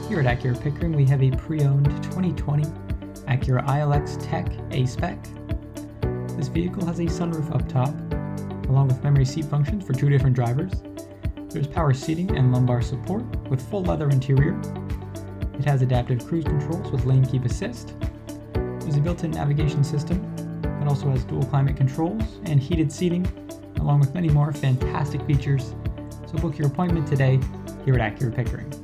Here at Acura Pickering, we have a pre-owned 2020 Acura ILX Tech A-Spec. This vehicle has a sunroof up top, along with memory seat functions for two different drivers. There's power seating and lumbar support with full leather interior. It has adaptive cruise controls with lane keep assist. There's a built-in navigation system. It also has dual climate controls and heated seating, along with many more fantastic features. So book your appointment today here at Acura Pickering.